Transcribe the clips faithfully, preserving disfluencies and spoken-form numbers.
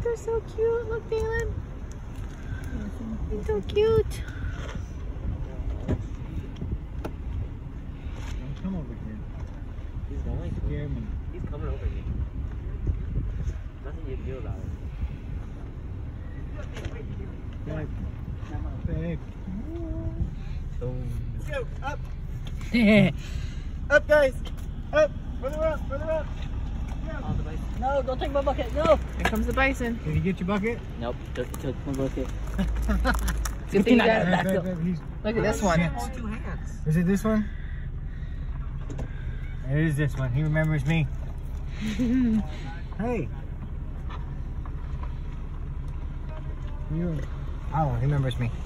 they're so cute. Look, Dalen. He's so cute. Don't come over here. He's going to. Scare me. He's coming over here. Nothing you can do about it. Babe. Babe. Let's go. Up. Up, guys. Up. Further up. Further up. On the bison. No, don't take my bucket. No. Here comes the bison. Did you get your bucket? Nope. Just took my bucket. Good thing you got it Babe, back babe, up. babe, he's- Look at this one. All two hands. Is it this one? It is this one. He remembers me. Hey. You. Oh, he remembers me.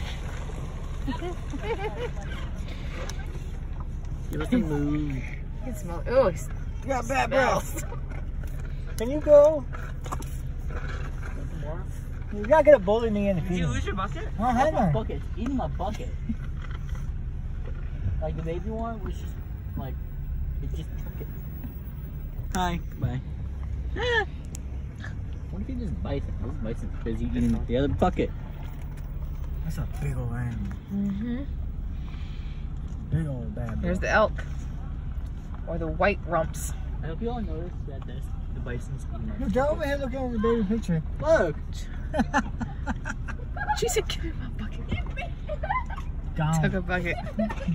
Give us a move. You can smell. Oh, he's You got bad smells. breath. Can you go? You're not gonna bully me in the Did you future. lose your bucket? I don't have my one. bucket. It's eating my bucket. Like the baby one was just like it just took it. Hi. Goodbye. Ah. What if he just bites it? This bison's busy eating the other bucket. That's a big old animal. Mm-hmm. Big old bad boy. There's the elk. Or the white rumps. I hope you all noticed that this, the bison's eating my Look, go over here looking at the baby picture. Look! She said, give me my bucket. Gone. Took a bucket.